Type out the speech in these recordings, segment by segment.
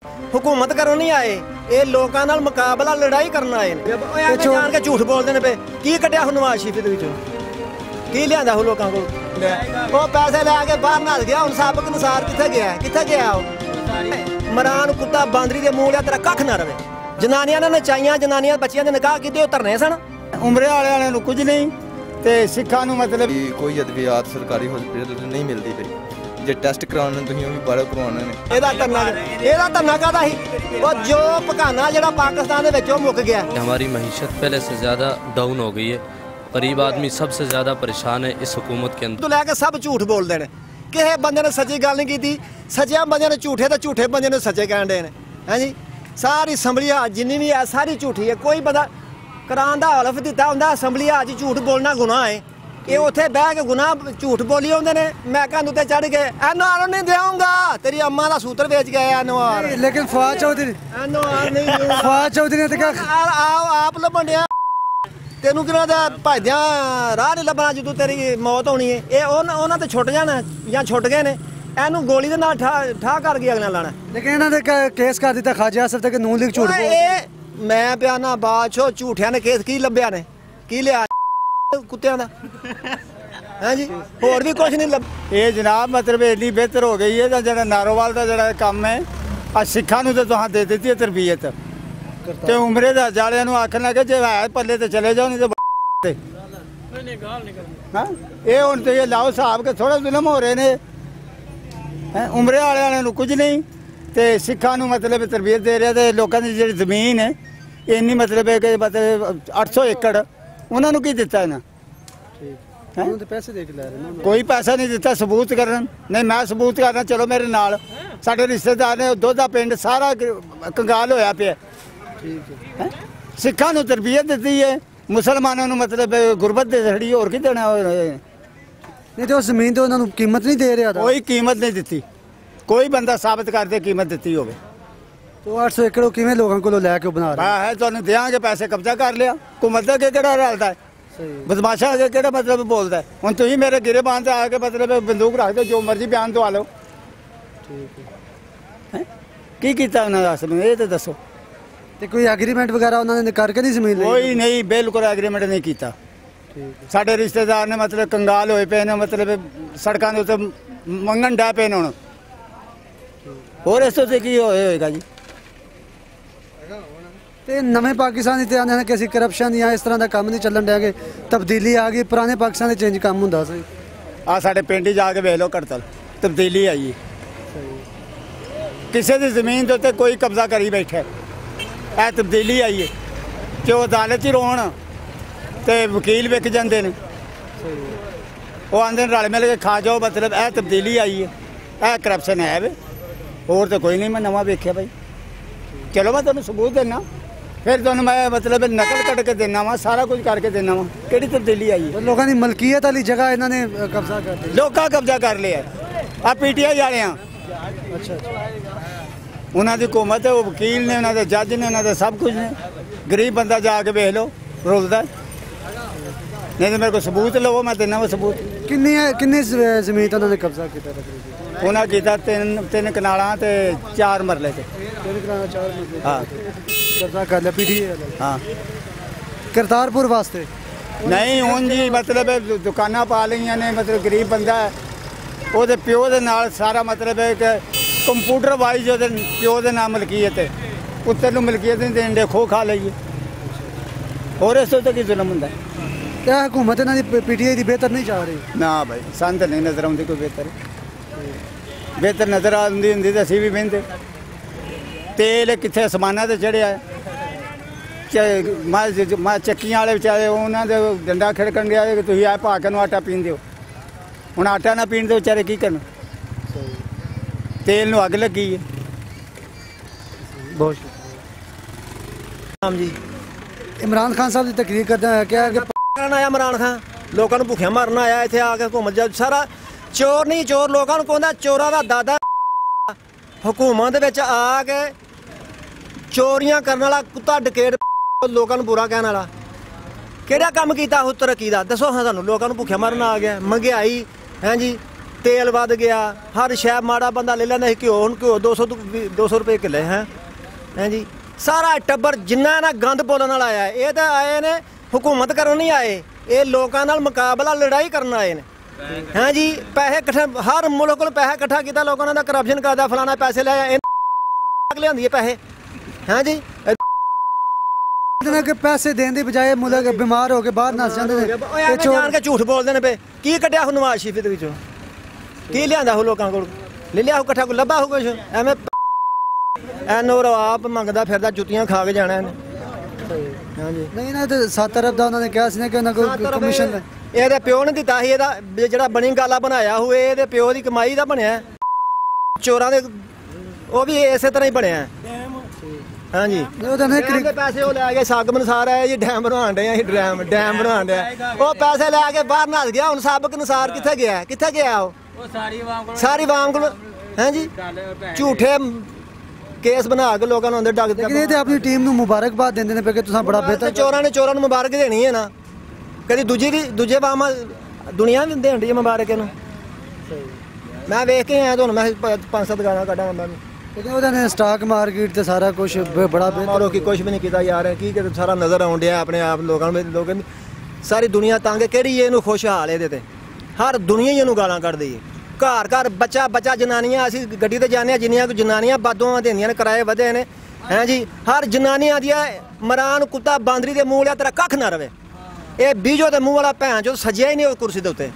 हुकूमत करन नहीं आए, ये लोगों नाल मुकाबला लड़ाई करना आए ने। जान के झूठ बोलते ने पे की कटिया नवाज शरीफ दे विचों की लियांदा हो लोगों को वो पैसे लैके बाहर नस गया। हुण सबक अनुसार कित्थे गया कित्थे गया इमरान कुत्ता बांदरी दे मूंह लिया तेरा कख ना रवे। जनानियां ने नचाइयां, जनानियां बच्चियां दे निकाह कीते ओ धरने सन। उमरे वाले नूं कुछ नहीं ते सिखां नूं मतलब कोई अद्वियात सरकारी हॉस्पिटल नहीं मिलती पई। जे टेस्ट कराने तुसीं ओह वी बाहरों करवाने ने। एदा धरना काहदा ही वो जो भकाना जिहड़ा पाकिस्तान दे विच ओह मुक गया। हमारी मईशत पहले से ज़्यादा डाउन हो गई है। गरीब आदमी सबसे ज़्यादा परेशान है इस हुकूमत के अंदर। तो लैके सब झूठ बोलते हैं, किसी बंदे ने सच्ची गल नहीं की, सच्चे बंदे ने झूठे तो झूठे बंदे ने सच्चे कह रहे हैं। है जी सारी असैम्बली जिन्नी भी है सारी झूठी है। कोई बंदा करान का हलफ दिता होंगे असैम्बली झूठ बोलना गुनाह है। ये उत्थे बह के गुनाह झूठ बोली आते हैं। मैं कंध उत्ते चढ़ के एनओआर नहीं देऊंगा, तेरी अम्मा का सूत्र बेच गया एनओआर। लेकिन फवाद चौधरी एनओआर नहीं फवाद चौधरी ने तो आप लभन तेनू कि भजद्या राह नहीं लभना जो तेरी मौत होनी है। ये उन्होंने तो छुट जाना या छुट गए ने। एनू गोली के नाल ठा कर गया अगला लाना। लेकिन इन्होंने केस कर दिता खाजा असफ तक नून लीग झूठ मैं पिया ना बादशाह झूठिया ने केस की लभ्या ने की लिया कुत्तियां दा है जी होर भी कुछ नहीं लभ। ये जनाब मतलब इन्नी बेहतर हो गई है जो नारोवाल का जो काम है आज सिखा नूं तो तुहां दे दी है तरबीयत ते उमरे दा जालियां नूं आखन लगे जे है पल्ले ते चले जाओ नहीं तो ये हुण तो ये लाओ साहब के थोड़ा जुल्म हो रहे ने। उमरे वाले नूं कुछ नहीं ते सिखा नूं मतलब तरबीयत दे रहा ते लोकां दी जिहड़ी जमीन है इन्नी मतलब है कि मतलब 800 एकड़ उन्होंने की दिता है ना। पैसे दे के लै रहे ने। कोई पैसा नहीं दिता सबूत करन नहीं मैं सबूत करना चलो मेरे नाल। साडे रिश्तेदार ने दोधा पिंड सारा कंगाल होया पिया। सिखा नूं तरबीयत दी है मुसलमानों नूं मतलब गुरबत दे छड़ी होर की देना। नहीं तो जमीन तो उन्होंने कीमत नहीं दे रहा था। कोई कीमत नहीं दी कोई बंदा साबित कर दे कीमत दी हो। तो 800 एकड़ किवें लोगों को लैके बना रहे है तुहानूं देंगे पैसे कब्जा कर लिया हुकूमत अगे किहड़ा रलदा है बदमाशा अगे किहड़ा मतलब बोलता है। हुण तुसीं मेरे गिरेबान से आके मतलब बंदूक रख दो जो मर्जी बयान दवा लो। की कीता उन्होंने दस ये तो दसो। तो कोई एग्रीमेंट वगैरह उन्होंने करके नहीं जमीन कोई नहीं बिल्कुल एग्रीमेंट नहीं किया। साडे रिश्तेदार ने मतलब कंगाल होए पे ने मतलब सड़कों के उत्ते मंगन डै पे ने हुण होर इस तो की होएगा जी। तो नवे पाकिस्तान इतने आने कि असीं करप्शन या इस तरह का काम नहीं चलन दिया कि तब्दीली आ गई। पुराने पाकिस्तान चेंज काम हुंदा सी आ साडे पिंड जाके वेख लो कड़तल तब्दीली आई है। किसी की जमीन के उत्ते कोई कब्जा करी बैठा है तब्दीली आई है कि वो अदालत ही रोन तो वकील विक जाते हैं। वो आंदे रल मिल के खा जाओ मतलब यह तब्दीली आई है यह करप्शन है वे होर तो कोई नहीं। मैं नवा वेख्या भाई चलो मैं तुहानूं सबूत देना फिर तुहानूं मैं मतलब नकल कट के देना वा सारा कुछ करके देना वा किहड़ी तब्दीली आई है। लोगों की मलकीयत वाली जगह इन्होंने कब्जा कर लिया। लोगों कब्जा कर लिया आ पीटीआई वाले। अच्छा उन्होंने हुकूमत है वो वकील ने उन्होंने जज ने उन्होंने सब कुछ ने। गरीब बंदा जाके वेख लो रुलदा नहीं तो मेरे को सबूत लवो मैं देना वो सबूत। किन्नी जमीन उन्होंने कब्जा किया उन्हें किया तीन कनालां ते 4 मरले से। हाँ कब्जा कर लिया पीटीआई। हाँ करतारपुर वास्ते नहीं हुण जी मतलब दुकाना पा लईयां ने मतलब गरीब बंदा है वो प्यो के नाल सारा मतलब कंप्यूटर वाइज वो प्यो के नाम मलकीयत है पुत्तर नूं मलकीयत नहीं देन दे खो खा लईए होर इस तो की जुल्म हुंदा है। क्या हुकूमत इन्हां दी पीटीआई दी बेहतर नहीं चाह रही ना भाई सन तो नहीं नज़र आउंदी कोई बेहतर नज़र आउंदी हुंदी तो असीं भी बहिंदे। तेल कित्थे आसमानां ते चढ़िया मैं चक्कियां वाले बेचारे उन्होंने डंडा खिड़कन गया कि तुसीं आ भा के नूं आटा पीन दिओ। हुण आटा ना पीन दे बेचारे की करन तेल नूं अग लगी है। बहुत शुक्रिया जी। इमरान खान साहब की तकरीर करते हैं क्या आया इमरान खान लोगों को भुखिया मारना आया इतने आके हुकूमत सारा चोर नहीं चोर लोगों को कहता चोरा का दादा हुकूमत आके चोरियां करने वाला कुत्ता डकेट लोगों को बुरा कहने वाला किहड़ा काम किया हो तरक्की का दसो। हाँ सानू लोगों को भुखिया मारना आ गया महंगाई है जी तेल वध गया, हर शै माड़ा बंदा ले लैंदा घ्यो, हुण घ्यो 200 रुपये किले हैं जी। सारा टब्बर जिन्ना ना गंद बोलने वाला आया, ये तो आए ने हुकूमत करन नहीं आए, ये लोगों नाल मुकाबला लड़ाई करन आए ने हैं जी। पैसे कट्ठे हर मुल्क को पैसा कट्ठा किया, लोगों का करप्शन करता, फलाना पैसे लिया लिया पैसे हैं जी। के पैसे देने की बजाय मुल्क बीमार हो के बाहर नस जाते जान के झूठ बोलते हैं पे। की कटिया हो नवाज शरीफ के विचों, की लिया हो लोगों को, ले लिया हो कट्ठा, कोई लभा हो कुछ एवं एनो आप मंगता फिरदा, जुत्तियां खा के जाना है। हाँ जी नहीं ना तो 7 अरब का उन्होंने कहा कि उन्होंने कमीशन ये प्यो ने दिता ही, जो बनी गाला बनाया हुए ये प्यो की कमाई का बनया, चोरां दे वो भी इस तरह ही बनया। हाँ जी पैसे वो लै गए सग अनुसार है जी, डैम बनवा डे डैम बनवा डे, वो पैसे लैके बाहर नस गया, हूँ सबक अनुसार कितने गया, कितने गया वो सारी वाम को हैं जी। झूठे केस बना के लोगों ने अंदर डग, लेकिन ये अपनी टीम को मुबारकबाद देंदे ने पे तुसां बड़ा बेहतर। चोरां ने मुबारक देनी है ना, कभी दूजे वाम दुनिया भी देन डी मुबारक इनू। मैं वेख के आया, मैं 5-7 गाना कटा बंदा, लेकिन उन्होंने स्टॉक मार्केट ते सारा कुछ बड़ा बेहतर की कुछ भी नहीं किया यार, की सारा नज़र आउन दिया अपने आप लोगों सारी दुनिया तंग, कि इनू खुशहाल ये हर दुनिया ही इनू गालां कढदी है। घर घर बच्चा जनानियां, असीं गड्डी ते जाने जिन्नियां जनानियां बददुआं देंदियां ने, किराए वधे ने हैं जी। हर जनानियां दियां मरान कुत्ता बांदरी दे मूंह लिया तेरा कख ना रवे, ये बीजो दे मूंह वाला भैन जो सजिया ही नहीं उस कुर्सी दे उत्ते।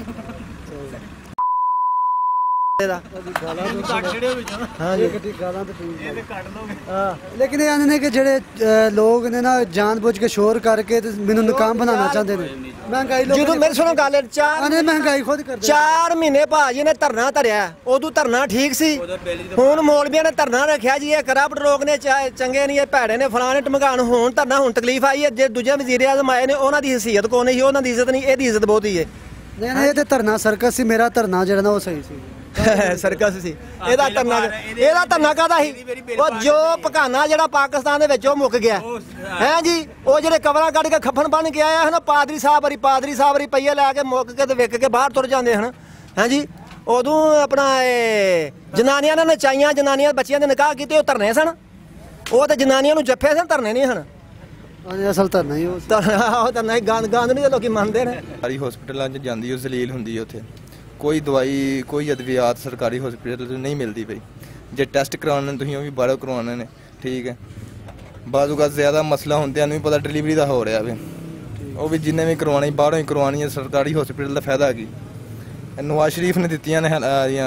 लेकिन ये कि जेडे लोग ने ना जानबूझ के शोर करके मैनू नाकाम बनाना चाहते हैं। महंगाई जो मेरी सुनो गल, महंगाई खुद कर 4 महीने भाजी ने धरना धरिया, उदू धरना ठीक सी, हुण मौलवियां ने धरना रखिया जी, ये करप्ट लोग ने चंगे नहीं, भैड़े ने फलाने टमकान, हुण धरना, हुण तकलीफ आई है। जे दूजे वजीर आज़म आए ने, उन्हां दी हैसियत कोई नहीं, उन्हां दी इज्जत नहीं, इहदी इज्जत बहुत ही है। नहीं ये धरना सर्कस सी, मेरा धरना जो ना वो सही सी ਸਰਕਸ ਸੀ ਇਹਦਾ ਧਰਨਾ ਕਾਹਦਾ ਸੀ, ਉਹ ਜੋ ਪਕਾਨਾ ਜਿਹੜਾ ਪਾਕਿਸਤਾਨ ਦੇ ਵਿੱਚ ਉਹ ਮੁੱਕ ਗਿਆ ਹੈ ਜੀ। ਉਹ ਜਿਹੜੇ ਕਵਰਾਂ ਕੱਢ ਕੇ ਖੱਫਣ ਬਣ ਕੇ ਆਇਆ ਹਨ, ਪਾਦਰੀ ਸਾਹਿਬ ਰੁਪਈਏ ਲੈ ਕੇ ਮੁੱਕ ਕੇ ਤੇ ਵਿਕ ਕੇ ਬਾਹਰ ਤੁਰ ਜਾਂਦੇ ਹਨ ਹੈ ਜੀ। ਉਦੋਂ ਆਪਣਾ ਜਨਾਨੀਆਂ ਨੇ ਨਚਾਈਆਂ, ਜਨਾਨੀਆਂ ਬੱਚਿਆਂ ਦੇ ਨਿਕਾਹ ਕੀਤੇ, ਉਹ ਧਰਨੇ ਸਨ, ਉਹ ਤੇ ਜਨਾਨੀਆਂ ਨੂੰ ਜੱਫੇ ਸਨ, ਧਰਨੇ ਨਹੀਂ ਹਨ। ਅਸਲ ਧਰਨਾ ਹੀ ਉਹ ਧਰਨਾ ਹੀ ਗੰਦ ਨਹੀਂ ਲੋਕੀ ਮੰਨਦੇ ਨੇ। ਸਰਕਾਰੀ ਹਸਪੀਟਲਾਂ 'ਚ ਜਾਂਦੀ, ਉਹ ਜ਼ਲੀਲ ਹੁੰਦੀ ਹੈ, ਉੱਥੇ कोई दवाई कोई अद्वियात सरकारी हॉस्पिटल नहीं मिलती पई। जे टेस्ट करवाने तुसीं वो भी बाहरों करवाने ने, ठीक है। बाज़ ज़्यादा मसला होंदे नहीं पता डिलीवरी का हो रहा है, वो भी जिन्हें भी करवानी बाहरों ही करवानी है। सरकारी हॉस्पिटल का फायदा की नवाज शरीफ ने दित्तियां ने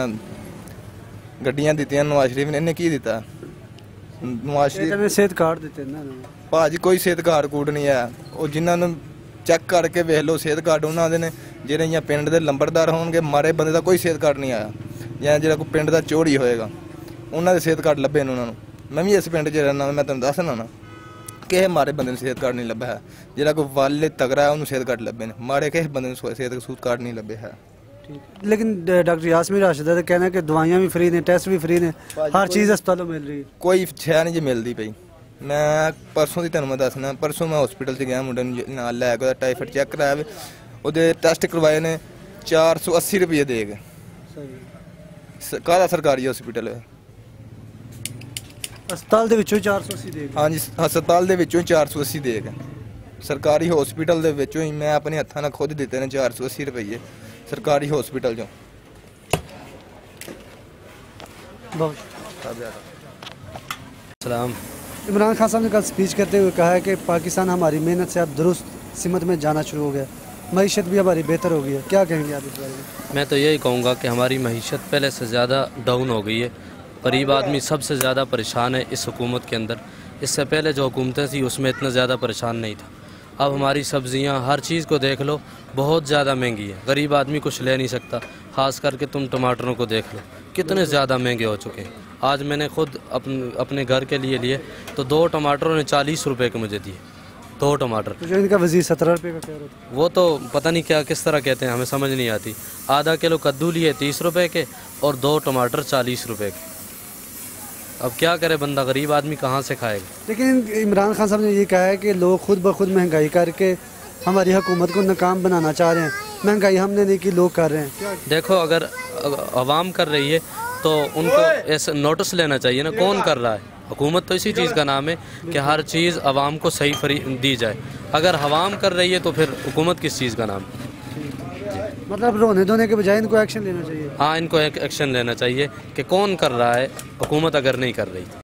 गड्डियां दित्तियां, नवाज शरीफ ने, इन्हें की दिता? नवाज शरीफ ने सेहत कार्ड दिते ना भाजी, कोई सेहत कार्ड कूड नहीं है। वो जिन्होंने चैक करके वेख लो सेहत कार्ड उन्होंने ने, ਜਿਹੜੇ ਜਾਂ ਪਿੰਡ ਦੇ ਲੰਬੜਦਾਰ ਹੋਣਗੇ, ਮਾਰੇ ਬੰਦੇ ਦਾ ਕੋਈ ਸਿਹਤ ਕਾਰਡ ਨਹੀਂ ਆਇਆ, ਜਾਂ ਜਿਹੜਾ ਕੋਈ ਪਿੰਡ ਦਾ ਚੋਰੀ ਹੋਏਗਾ ਉਹਨਾਂ ਦੇ ਸਿਹਤ ਕਾਰਡ ਲੱਭੇ ਨੇ ਉਹਨਾਂ ਨੂੰ। ਮੈਂ ਵੀ ਇਸ ਪਿੰਡ 'ਚ ਰਹਿਣਾ, ਮੈਂ ਤੁਹਾਨੂੰ ਦੱਸਣਾ ਨਾ ਕਿਸੇ ਮਾਰੇ ਬੰਦੇ ਨੂੰ ਸਿਹਤ ਕਾਰਡ ਨਹੀਂ ਲੱਭਿਆ ਹੈ। ਜਿਹੜਾ ਕੋਈ ਵਾਲੇ ਤਗੜਾ ਹੈ ਉਹਨੂੰ ਸਿਹਤ ਕਾਰਡ ਲੱਭੇ ਨੇ, ਮਾਰੇ ਕਿਸੇ ਬੰਦੇ ਨੂੰ ਸਿਹਤ ਕਾਰਡ ਨਹੀਂ ਲੱਭੇ ਹੈ। लेकिन डॉक्टर यासमीन राशिदा का कहना है कि दवाइयाँ भी फ्री ने, टेस्ट भी फ्री ने, हर चीज़ अस्पतालों मिल रही है, कोई शੈ नहीं जी मिलती पई। मैं परसों की ਤੁਹਾਨੂੰ ਮੈਂ ਦੱਸਣਾ, परसों मैं हॉस्पिटल 'ਚ ਗਿਆ, ਮੁੰਡੇ ਨੂੰ ਨਾਲ ਲੈ ਕੇ ਟਾਈਫਾਈਡ ਚੈੱਕ ਕਰਾਇਆ, ਉਹਦੇ ਟੈਸਟ ਕਰਵਾਏ ਨੇ 480 ਰੁਪਏ ਦੇ ਕੇ। ਕਾਹਦਾ ਸਰਕਾਰੀ ਹਸਪੀਟਲ ਹੈ? ਹਸਪਤਾਲ ਦੇ ਵਿੱਚੋਂ 480 ਦੇ ਕੇ? ਹਾਂਜੀ, ਹਸਪਤਾਲ ਦੇ ਵਿੱਚੋਂ 480 ਦੇ ਕੇ। ਸਰਕਾਰੀ ਹਸਪੀਟਲ ਦੇ ਵਿੱਚੋਂ ਹੀ ਮੈਂ ਆਪਣੇ ਹੱਥਾਂ ਨਾਲ ਖੁਦ ਦਿੱਤੇ ਨੇ 480 ਰੁਪਏ सरकारी हॉस्पिटल जो। सलाम। इमरान खान साहब ने कल स्पीच करते हुए कहा है कि पाकिस्तान हमारी मेहनत से अब दुरुस्त सिमत में जाना शुरू हो गया, मईशत भी हमारी बेहतर हो गई है, क्या कहेंगे आप इस बारे में? मैं तो यही कहूँगा कि हमारी मईशत पहले से ज़्यादा डाउन हो गई है। गरीब आदमी सबसे ज़्यादा परेशान है इस हुकूमत के अंदर। इससे पहले जो हुकूमतें थी उसमें इतना ज़्यादा परेशान नहीं था। अब हमारी सब्ज़ियाँ हर चीज़ को देख लो, बहुत ज़्यादा महंगी है, गरीब आदमी कुछ ले नहीं सकता। ख़ास करके तुम टमाटरों को देख लो, कितने ज़्यादा महंगे हो चुके हैं। आज मैंने खुद अपने घर के लिए तो 2 टमाटरों ने 40 रुपए के मुझे दिए, 2 टमाटर। तो जो इनका वज़ीर 17 रुपये का कह रहा था, वो तो पता नहीं क्या किस तरह कहते हैं, हमें समझ नहीं आती। आधा किलो कद्दू लिए 30 रुपए के और 2 टमाटर 40 रुपए के। अब क्या करे बंदा, गरीब आदमी कहाँ से खाएगा? लेकिन इमरान खान साहब ने ये कहा है कि लोग खुद ब खुद महंगाई करके हमारी हुकूमत को नाकाम बनाना चाह रहे हैं। महंगाई हमने नहीं की, लोग कर रहे हैं। देखो आवाम कर रही है तो उनको ऐसा नोटिस लेना चाहिए ना, कौन कर रहा है। हुकूमत तो इसी चीज़ का नाम है कि हर चीज़ आवाम को सही फ्री दी जाए। अगर आवाम कर रही है तो फिर हुकूमत किस चीज़ का नाम है। मतलब रोने धोने के बजाय इनको एक्शन लेना चाहिए। हाँ, इनको एक एक्शन लेना चाहिए कि कौन कर रहा है, हुकूमत अगर नहीं कर रही।